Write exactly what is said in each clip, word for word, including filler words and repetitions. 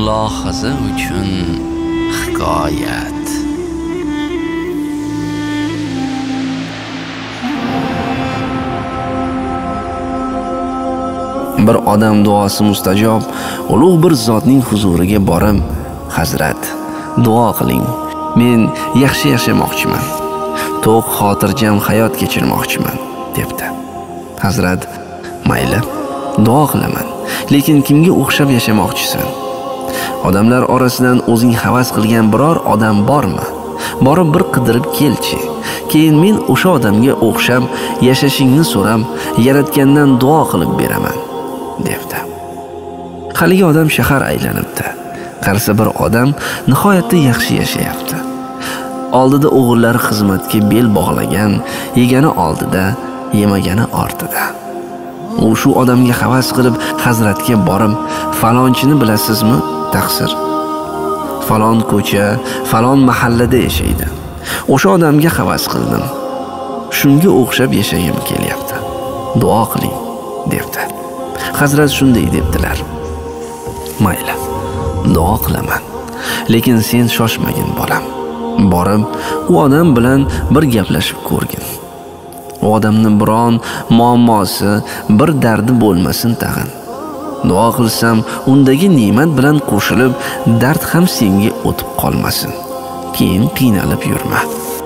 Mulohaza uchun hikoyat. Bir odam duosi mustajob ulug' bir zotning huzuriga borib, "Hazrat, duo qiling. Men yaxshi yashamoqchiman. To'q xotirjam hayot kechirmoqchiman", debdi. Hazrat, "Mayli, duo qilaman. Lekin kimga o'xshab yashamoqchisan? Odamlar orasidan o'zing havas qilgan biror odam bormi? Borib bir qidirib kelchi. Keyin men o'sha odamga o'xshab yashashingni so'rab, Yaratgandan duo qilib beraman", debdi. Haligi odam shahar aylanibdi. Qarasa bir odam nihoyatda yaxshi yashayapti. Oldida o'g'illari xizmatga bel bog'lagan, yegani oldida, yemagani ortida. U shu odamga havas qilib hazratga borib, "Falonchini bilasizmi? Taqsir. Falon ko'cha, falon mahallada yashaydi. O'sha odamga havas qildim. Shunga o'xshab yashagim kelyapti. Duo qiling", debdi. Hazrat shunday debdilar: "Mayli, duo qilaman. Lekin sen shoshmagin bolam. Borib, u odam bilan bir gaplashib ko'rgin. U odamni biron muammosi, bir dardi bo'lmasin tag'in. Duo qilsam, undagi ne'mat bilan qo'shilib, dard ham senga o'tib qolmasin. Keyin qiynalib yurma."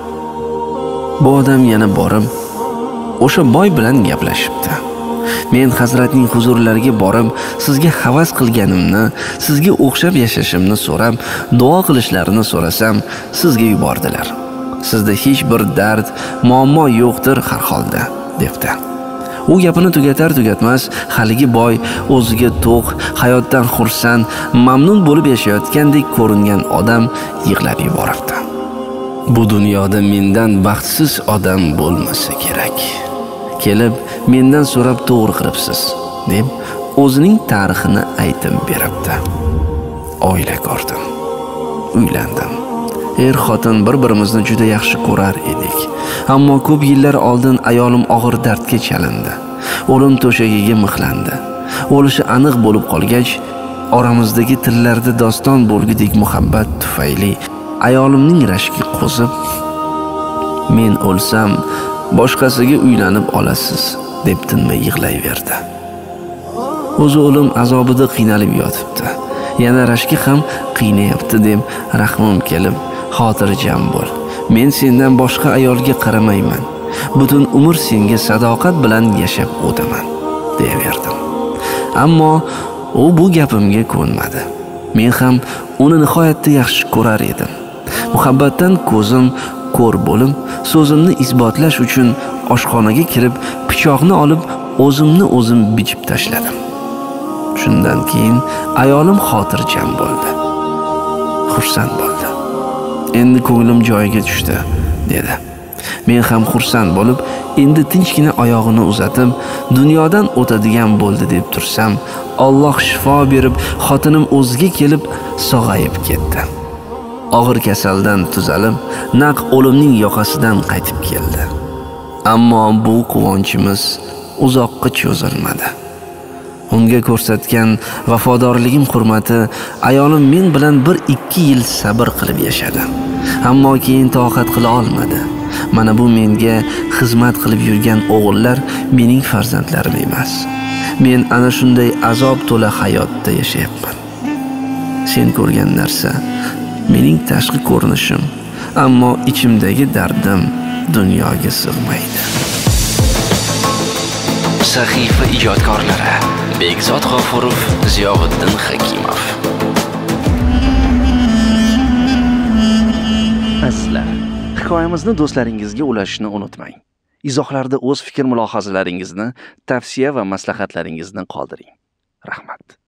Bu odam yana borib, o'sha boy bilan gaplashibdi. "Men hazratning huzurlariga borib, sizga havas qilganimni, sizga o'xshab yashashimni so'rab, duo qilishlarini so'rasam, sizga yubordilar. Sizda hech bir dard, muammo yo'qdir har holda", debdi. U gapini tugatar tugatmas, haligi boy o'ziga to'q, hayotdan xursand, mamnun bo'lib yashayotgandek ko'ringan odam yig'lab yuboribdi. "Bu dunyoda mendan baxtsiz odam bo'lmasa kerak. Kelib mendan so'rab to'g'ri qilibsiz", deb o'zining tarixini aytib beribdi. "Oila ko'rdim. Uylandim. Er-xotin bir-birimizni juda yaxshi ko'rar edik. Ammo ko'p yillar oldin ayolim og'ir dardga chalindi. O'lim to'shagiga mixlandi. O'lishi aniq bo'lib qolgach, oramizdagi tillarda doston bo'lgudek muhabbat tufayli ayolimning rashki qo'zib, men o'lsam, boshqasiga uylanib olasiz", deb tinmay yig'layverdi. O'zi o'lim azobida qiynalib yotibdi. Yana rashki ham qiynayapti deb rahmim kelib, "Xotirjam bo'l. Men sendan boshqa ayolga qaramayman. Butun umr senga sadoqat bilan yashab o'taman", deyaverdim. Ammo u bu gapimga ko'nmadi. Men ham uni nihoyatda yaxshi ko'rar edim. Muhabbatdan ko'zim ko'r bo'lib, so'zimni isbotlash uchun oshxonaga kirib, pichoqni olib, o'zimni o'zim bichib tashladim. Shundan keyin ayolim xotirjam bo'ldi. Xursand bo'ldi. "Endi ko'nglim joyiga tushdi", dedi. Men ham xursand bo'lib, endi tinchgina oyog'ini uzatib, dunyodan o'tadigan bo'ldi deb tursam, Alloh shifo berib, xotinim o'ziga kelib, sog'ayib ketdi. Og'ir kasaldan tuzalib, naq o'limning yoqasidan qaytib keldi. Ammo bu quvonchimiz uzoqqa cho'zilmadi. Unga ko'rsatgan vafodorligim hurmati ayolim men bilan bir ikki yil sabr qilib yashadi. Ammo keyin toqat qila olmadi. Mana bu menga xizmat qilib yurgan o'g'illar mening farzandlarim emas. Men ana shunday azob to'la hayotda yashayapman. Sen ko'rgan narsa mening tashqi ko'rinishim, ammo ichimdagi dardim dunyoga sig'maydi. Sahifa ijodkorlari: Bekzod G'ofurov, Ziyovuddin Hakimov. Aslar. Hikoyamizni do'stlaringizga ulashishni unutmang. Izohlarda o'z fikr mulohazalaringizni, tavsiya va maslahatlaringizni qoldiring. Rahmat.